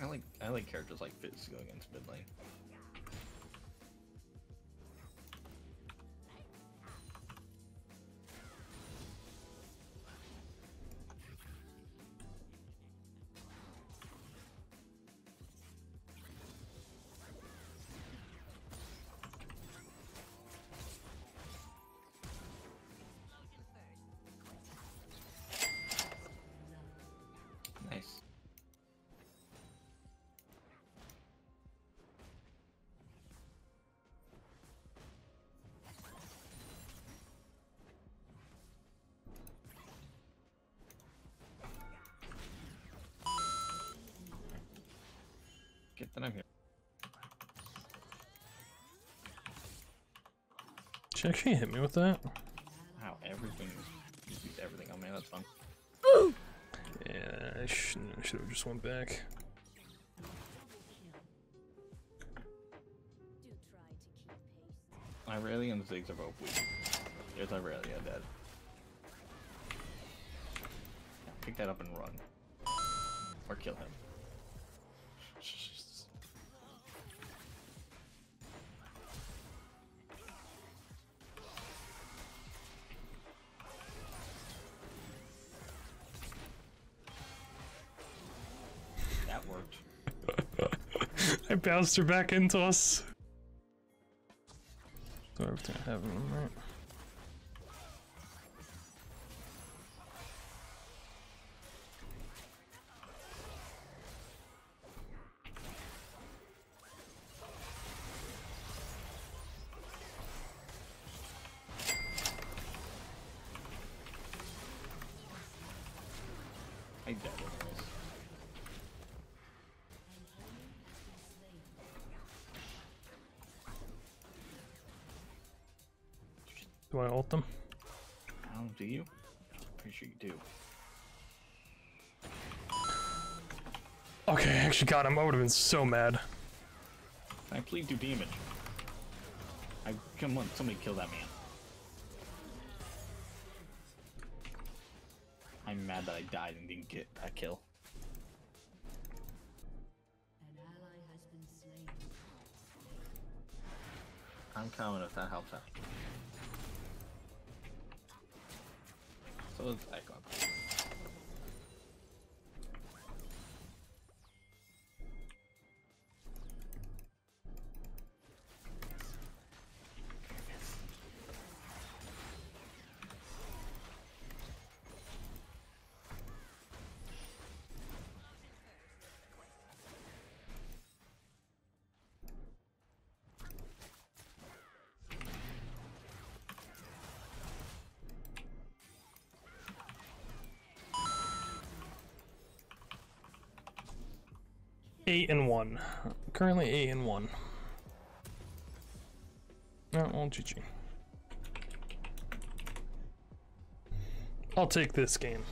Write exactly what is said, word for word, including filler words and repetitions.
I like I like characters like Fizz going against mid lane. Nice. Get that I'm here. She actually hit me with that. Wow, everything is you beat everything. Oh man, that's fun. Yeah, I should have just went back. Irelia and Ziggs are both weak. There's Irelia dead. Yeah, pick that up and run. Or kill him. Jesus. That worked. I bounced her back into us. So everything I have in them, right? I dead anyways. Do I ult them? Oh, do you? Pretty sure you do. Okay, I actually got him. I would have been so mad. Can I please do damage? I come on, somebody kill that man. I'm mad that I died and didn't get that kill. An ally has been slain. I'm coming if that helps out. So it's Echo. Eight and one. Currently eight and one. No, well, G G. I'll take this game.